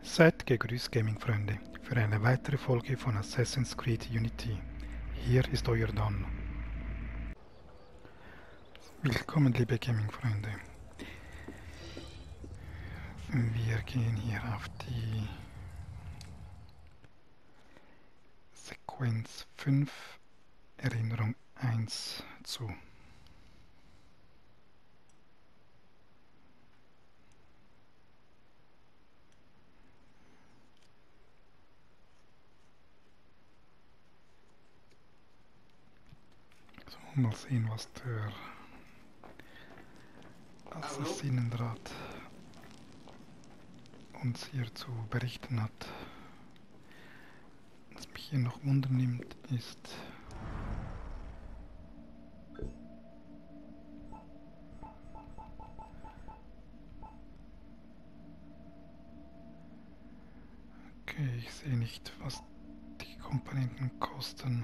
Seid gegrüßt, Gaming-Freunde, für eine weitere Folge von Assassin's Creed Unity. Hier ist euer Don. Willkommen, liebe Gaming-Freunde. Wir gehen hier auf die Sequenz 5, Erinnerung 1 zu. So, mal sehen, was der Assassinenrat uns hier zu berichten hat. Was mich hier noch wundernimmt, ist okay, ich sehe nicht, was die Komponenten kosten.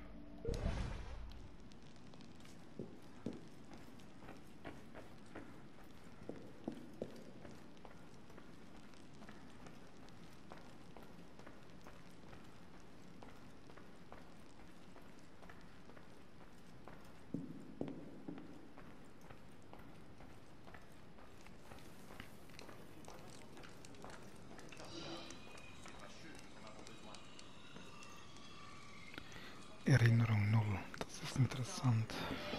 Erinnerung 0, das ist interessant.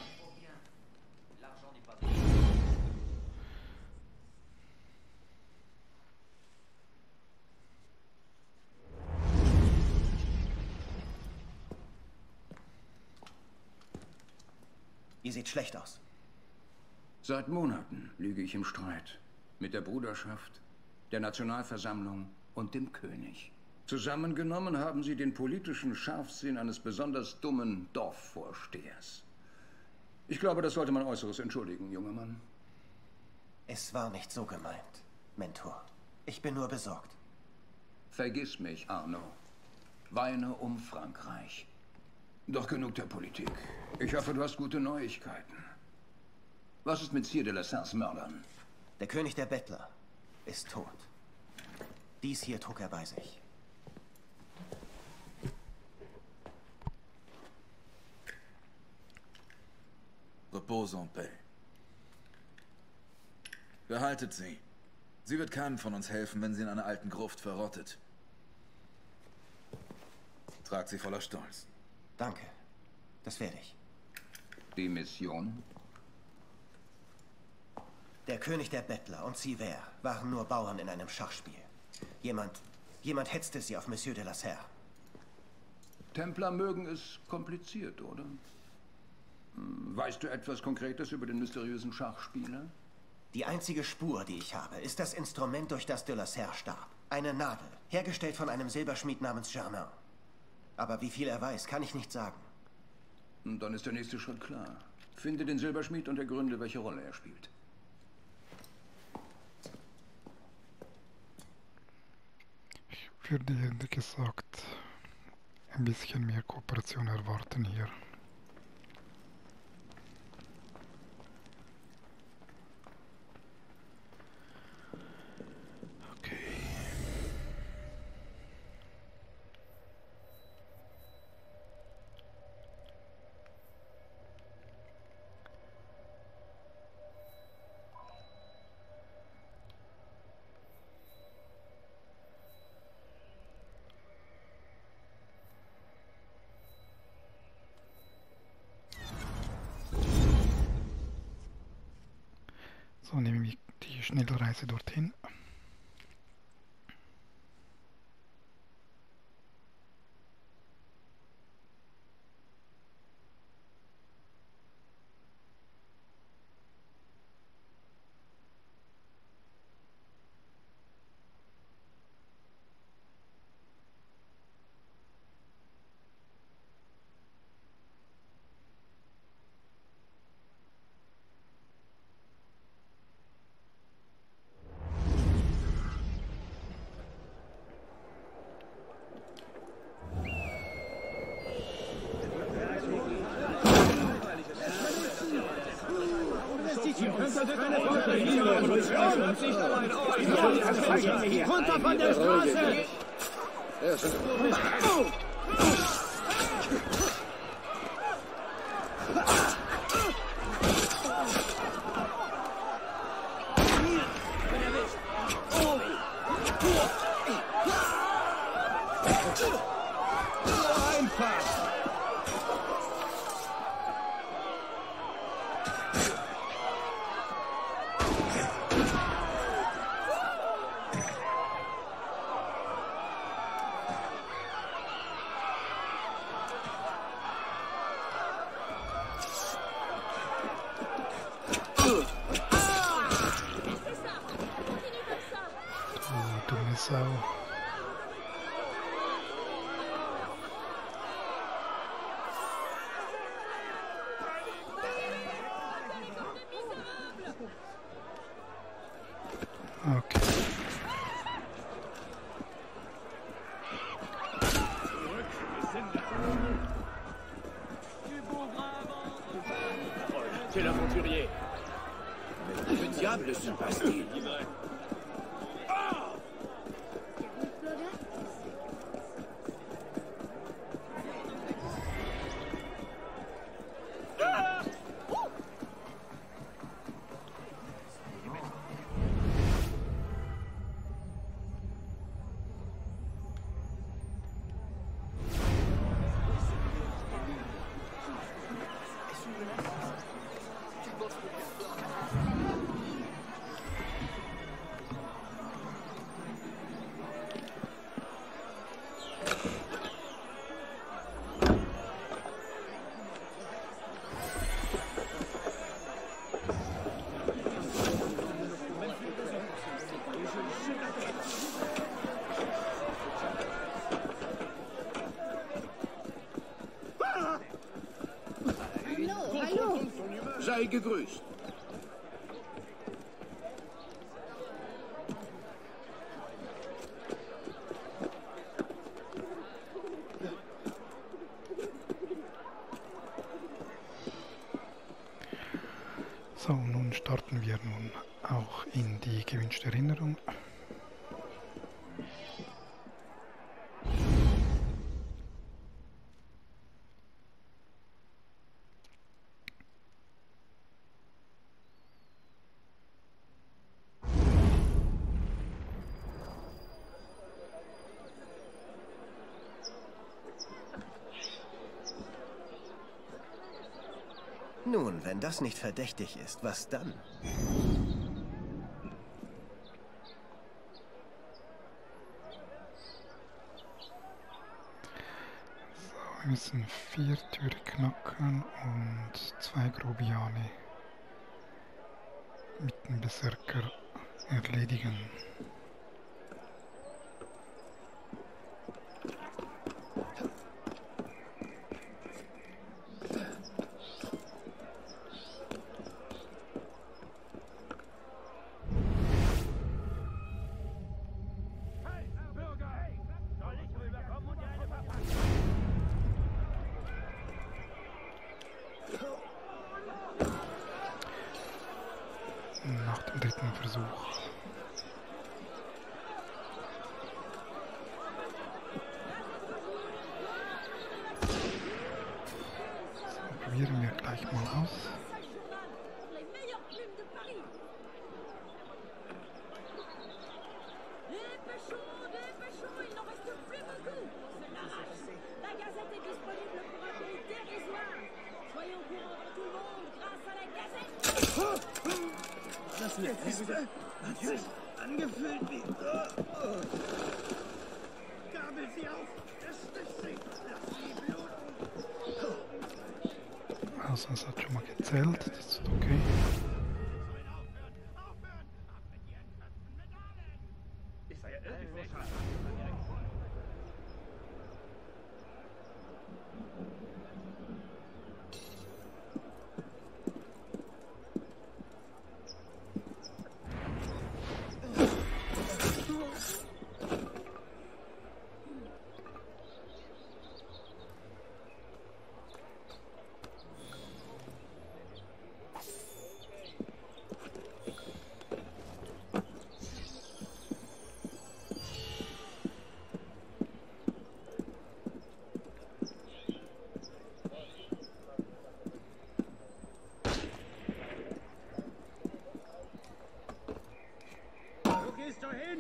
Ihr seht schlecht aus. Seit Monaten lüge ich im Streit. Mit der Bruderschaft, der Nationalversammlung und dem König. Zusammengenommen haben sie den politischen Scharfsinn eines besonders dummen Dorfvorstehers. Ich glaube, das sollte man Äußeres entschuldigen, junger Mann. Es war nicht so gemeint, Mentor. Ich bin nur besorgt. Vergiss mich, Arno. Weine um Frankreich. Doch genug der Politik. Ich hoffe, du hast gute Neuigkeiten. Was ist mit Sire de la Serres Mördern? Der König der Bettler ist tot. Dies hier trug er bei sich. Repose en paix. Behaltet sie. Sie wird keinem von uns helfen, wenn sie in einer alten Gruft verrottet. Tragt sie voller Stolz. Danke. Das werde ich. Die Mission? Der König der Bettler und Sivert waren nur Bauern in einem Schachspiel. Jemand hetzte sie auf Monsieur de la Serre. Templer mögen es kompliziert, oder? Weißt du etwas Konkretes über den mysteriösen Schachspieler? Die einzige Spur, die ich habe, ist das Instrument, durch das de la Serre starb. Eine Nadel, hergestellt von einem Silberschmied namens Germain. Aber wie viel er weiß, kann ich nicht sagen. Und dann ist der nächste Schritt klar. Finde den Silberschmied und ergründe, welche Rolle er spielt. Ich würde ehrlich gesagt ein bisschen mehr Kooperation erwarten hier. So, nehmen wir die Schnellreise dorthin. Keine Runter von der Straße! Dumme Sau. Okay. C'est l'aventurier. Que diable se passe-t-il? Sei gegrüßt. So, nun starten wir nun auch in die gewünschte Erinnerung. Nun, wenn das nicht verdächtig ist, was dann? Wir müssen 4 Türe knacken und 2 Grobiane mit dem Berserker erledigen. Nach dem dritten Versuch. So, probieren wir gleich mal aus. Das Letzte hat sich angefühlt wie... Gabel sie auf! Ersticht sie! Lass sie bluten! Also es hat schon mal gezählt, das ist okay.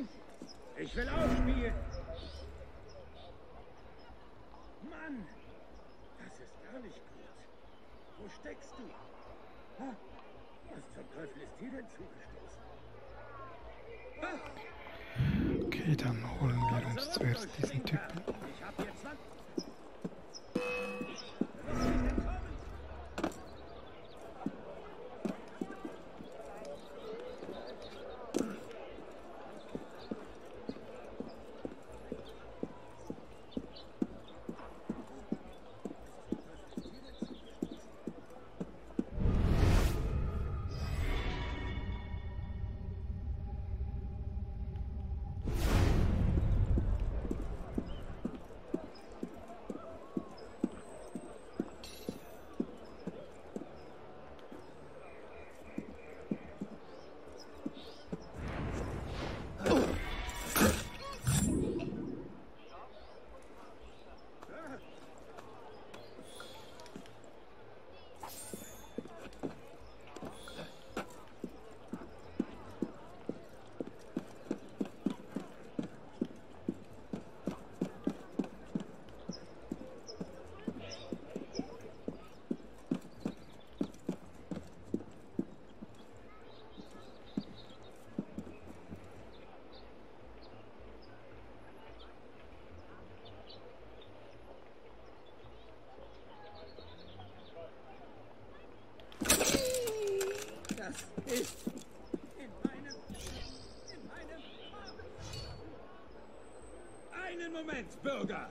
Ich will aufspielen. Mann, das ist gar nicht gut. Wo steckst du? Ha? Was zum Teufel ist dir denn zugestoßen? Ha? Okay, dann holen wir uns zuerst diesen Typen. Ich hab hier 20. Du wirst nicht entkommen. Das ist in meinem Einen Moment, Bürger!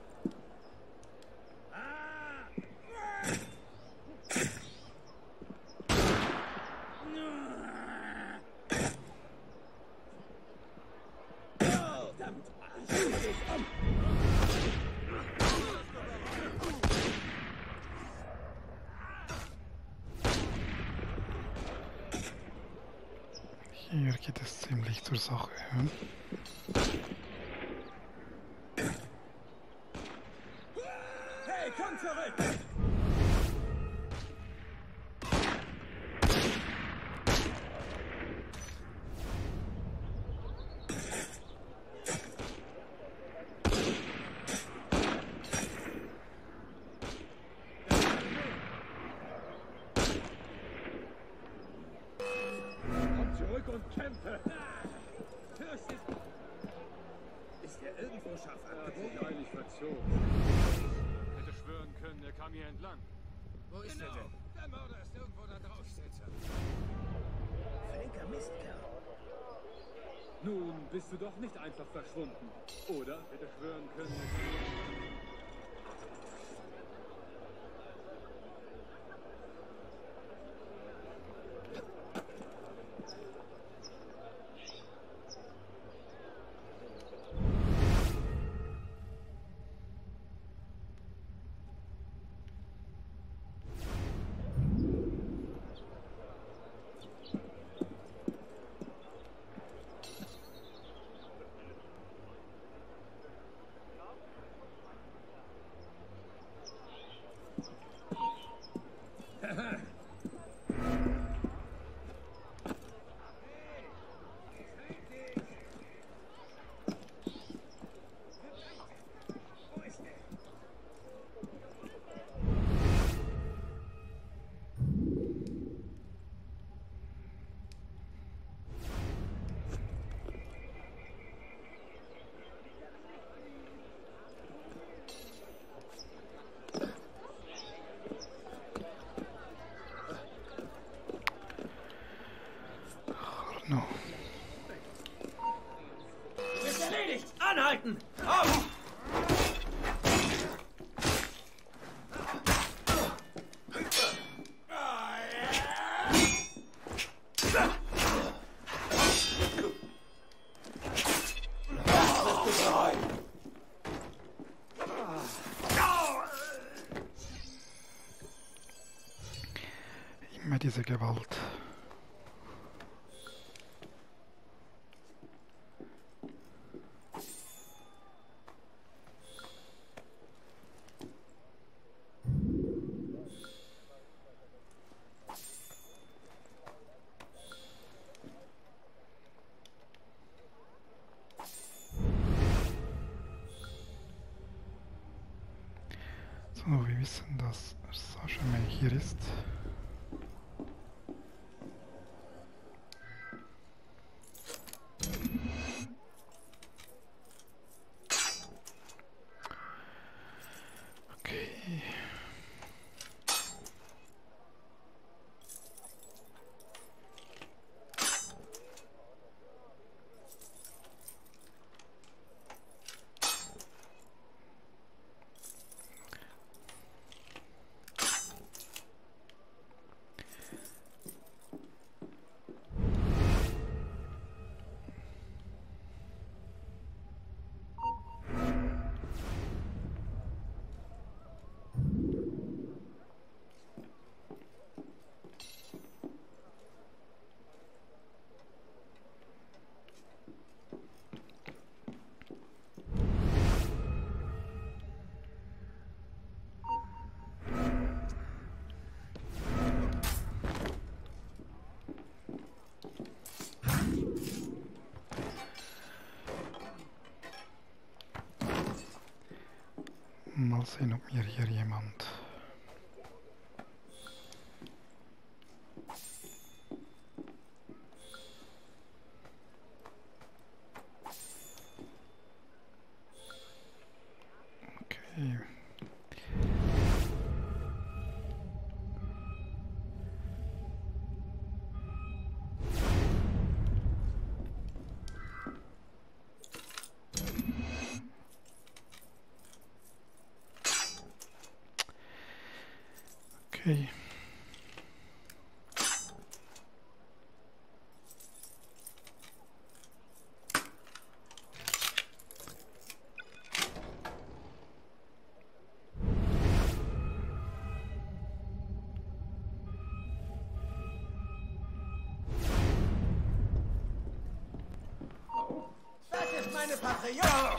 Verdammt! Ich bring dich um! Hier geht es ziemlich zur Sache. Hm? Hey, komm zurück! Komm zurück und kämpfe! Fürst ist er irgendwo scharf abgebogen? Eilig verzogen. Hätte schwören können, er kam hier entlang. Wo ist er denn? Der Mörder ist irgendwo da draußen. Flinker Mistkerl. Nun bist du doch nicht einfach verschwunden. Oder? Hätte schwören können, er kam hier entlang. No. Ist erledigt! Anhalten! Auf! Immer diese Gewalt. wissen, dass Sascha May hier ist. Okay. Mal sehen, ob mir hier jemand... Okay. Okay. Das ist meine Patrouille!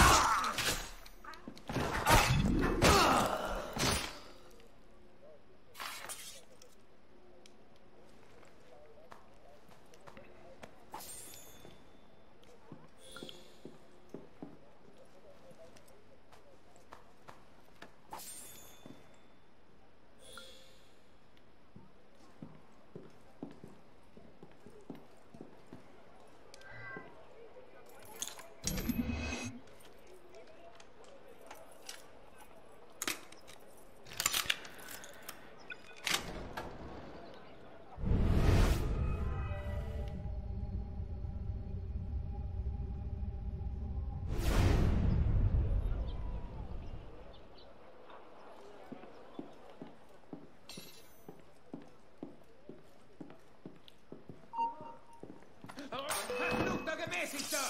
Verfluchter Gemäßigter!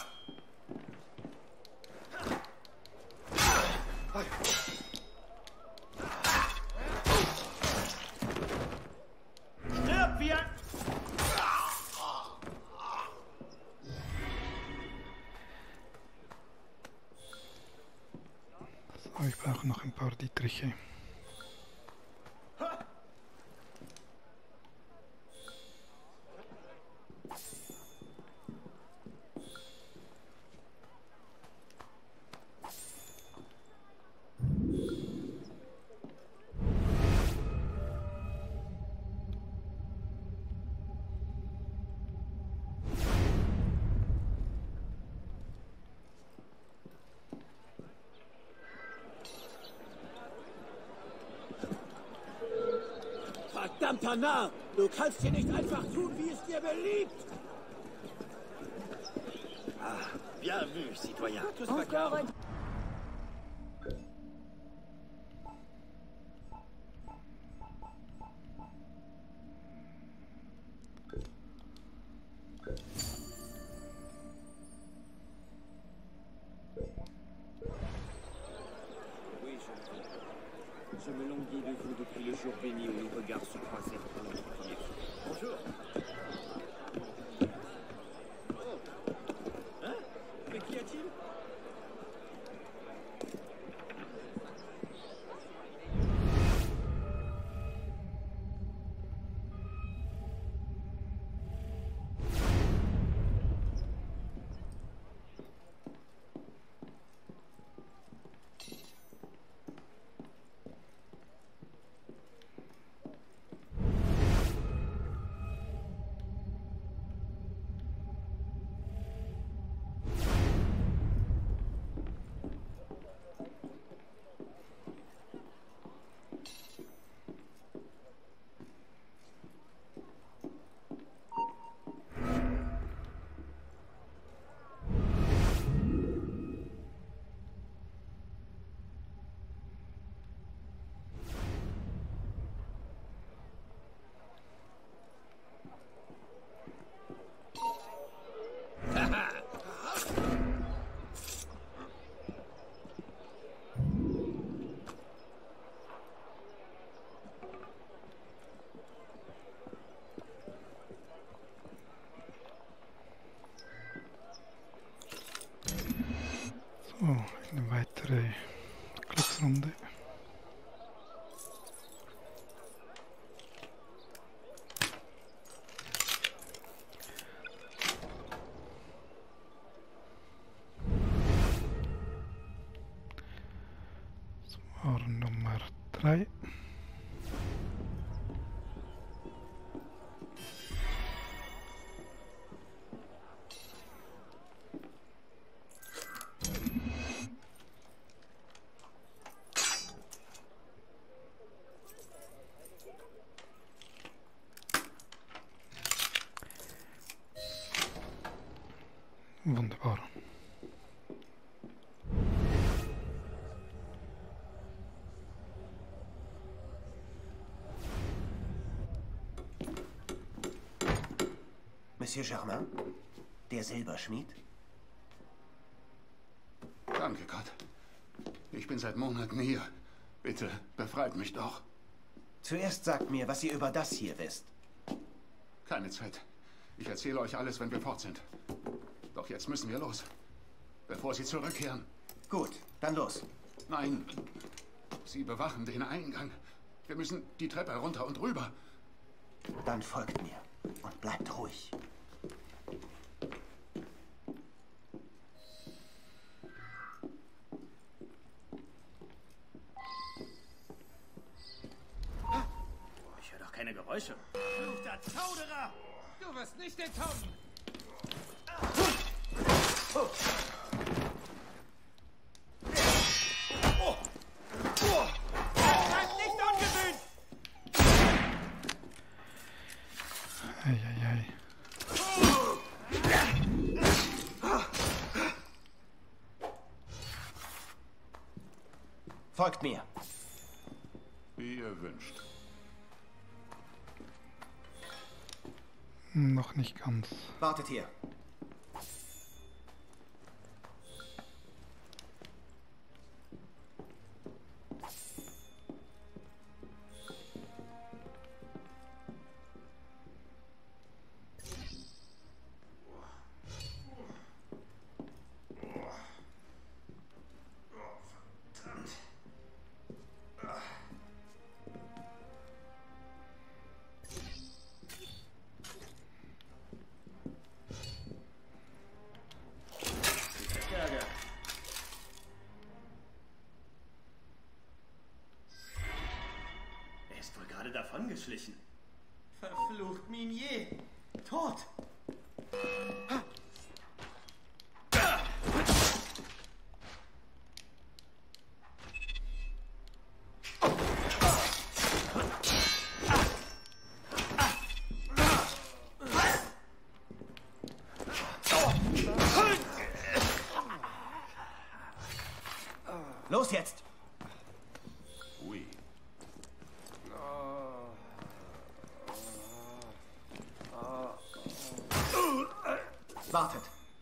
Stirb wir! So, ich brauche noch ein paar Dietriche. Verdammter Narr! Du kannst hier nicht einfach tun, wie es dir beliebt! Bien vu, citoyen. Encore ein... Oui, je me languis de vous depuis le jour béni où nos regards se croisèrent pour la première fois. Bonjour. Hein? Mais qu'y a-t-il? So, eine weitere Glücksrunde. Das war Nummer 3. Wunderbar. Monsieur Germain? Der Silberschmied? Danke Gott. Ich bin seit Monaten hier. Bitte, befreit mich doch. Zuerst sagt mir, was ihr über das hier wisst. Keine Zeit. Ich erzähle euch alles, wenn wir fort sind. Doch jetzt müssen wir los. Bevor Sie zurückkehren. Gut, dann los. Nein. Sie bewachen den Eingang. Wir müssen die Treppe herunter und rüber. Dann folgt mir und bleibt ruhig. Ich höre doch keine Geräusche. Verfluchter Zauderer! Du wirst nicht entkommen! Seid nicht ungewöhnt! Eieiei. Folgt mir. Wie ihr wünscht. Noch nicht ganz. Wartet hier. Er ist wohl gerade davongeschlichen. Verflucht Minier! Tot! Los jetzt! Ui. Wartet!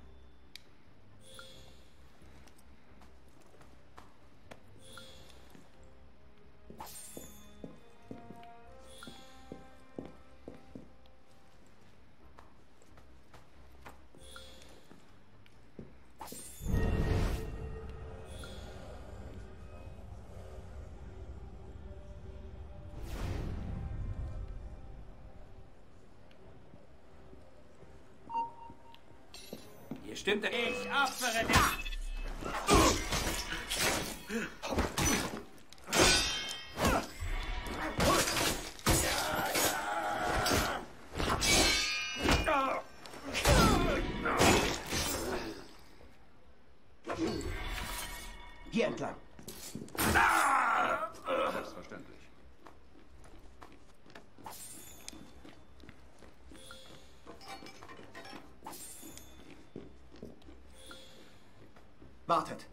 Hier stimmt ich opfere dich! Hier entlang. Selbstverständlich. Wartet!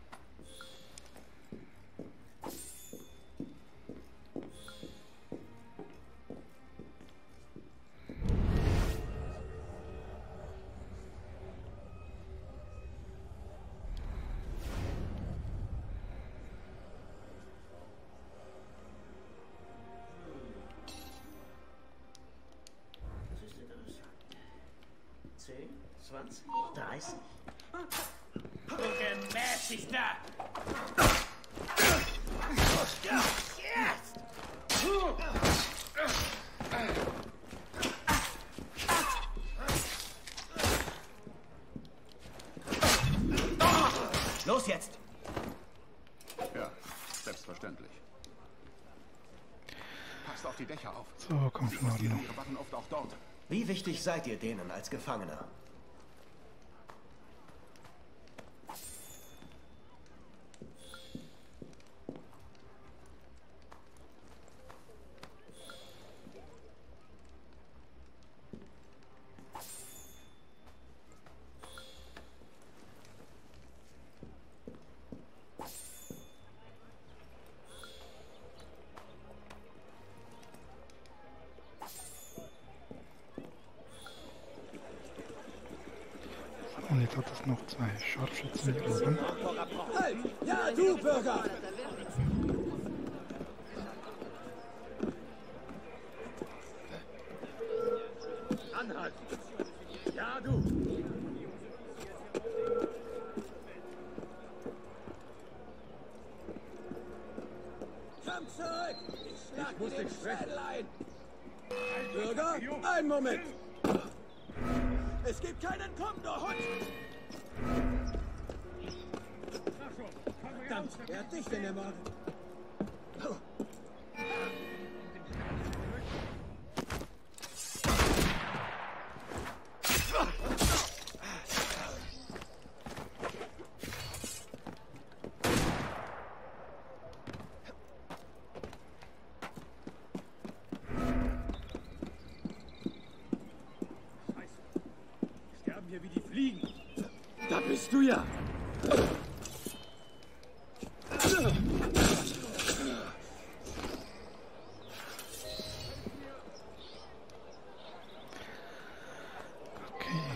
Das ist interessant. 10, 20, 30. Du Gemäßigter! Los jetzt! Ja, selbstverständlich. Passt auf die Dächer auf. So, kommt schon Die Ordnung. ihre Waffen oft auch dort. Wie wichtig seid ihr denen als Gefangener? Und jetzt hat es noch 2 Scharfschützen hier oben. Halt! Ja, du Bürger! Anhalten! Ja, du! Komm zurück! Ich muss dich sprechen. Bürger, einen Moment! Es gibt keinen Komm, du Hund! Verdammt, wer hat dich denn ermordet? Sterben hier wie die Fliegen. Da bist du ja! Okay.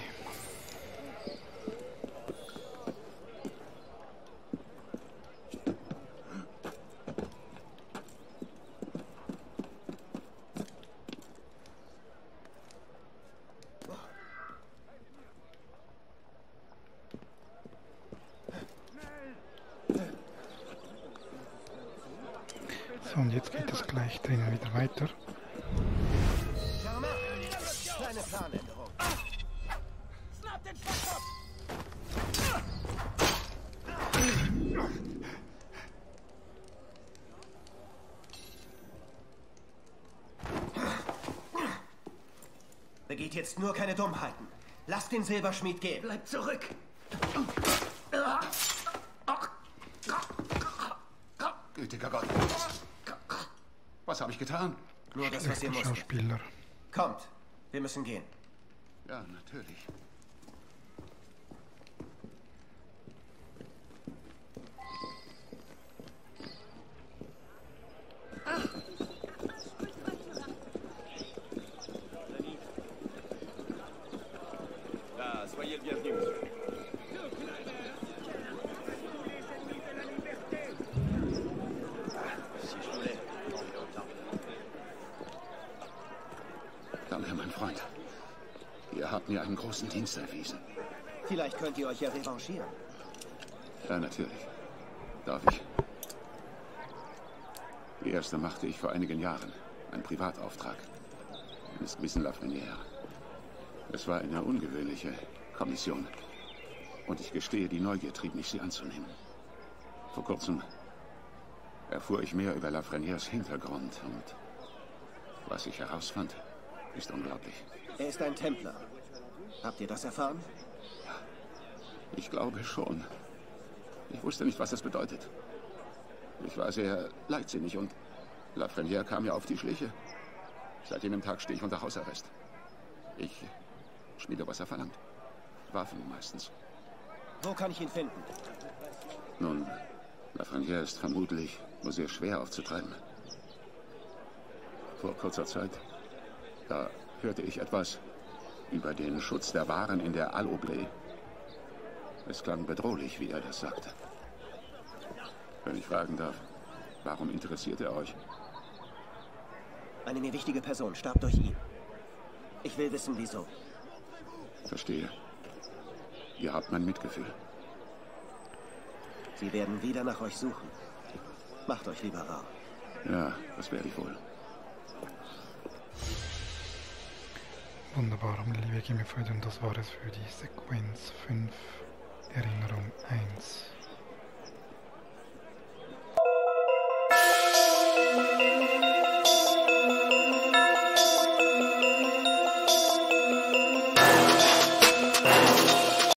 So, und jetzt geht es gleich drinnen wieder weiter. Germain, kleine Planänderung. Schnapp den Schwachkopf! Begeht jetzt nur keine Dummheiten. Lasst den Silberschmied gehen. Bleib zurück! Gütiger Gott. Was habe ich getan? Nur das, was ihr Schlechter musstet. Schauspieler. Kommt, wir müssen gehen. Ja, natürlich. Soyez le bienvenu, monsieur. Si je voulais. Danke, mein Freund. Ihr habt mir einen großen Dienst erwiesen. Vielleicht könnt ihr euch ja revanchieren. Ja, natürlich. Darf ich? Die erste machte ich vor einigen Jahren. Ein Privatauftrag. Eines gewissen Lafrenière. Es war eine ungewöhnliche Kommission. Und ich gestehe, die Neugier trieb mich, sie anzunehmen. Vor kurzem erfuhr ich mehr über Lafrenières Hintergrund und was ich herausfand, ist unglaublich. Er ist ein Templer. Habt ihr das erfahren? Ich glaube schon. Ich wusste nicht, was das bedeutet. Ich war sehr leichtsinnig und Lafrenière kam mir auf die Schliche. Seit jenem Tag stehe ich unter Hausarrest. Ich schmiede, was er verlangt. Waffen meistens. Wo kann ich ihn finden? Nun, Lafrenière ist vermutlich nur sehr schwer aufzutreiben. Vor kurzer Zeit, da hörte ich etwas über den Schutz der Waren in der Al-Oblé. Es klang bedrohlich, wie er das sagte. Wenn ich fragen darf, warum interessiert er euch? Eine mir wichtige Person starb durch ihn. Ich will wissen, wieso. Verstehe. Ihr habt mein Mitgefühl. Sie werden wieder nach euch suchen. Macht euch lieber warm. Ja, das werde ich wohl. Wunderbar, liebe Gamefreunde, und das war es für die Sequenz 5, Erinnerung 1.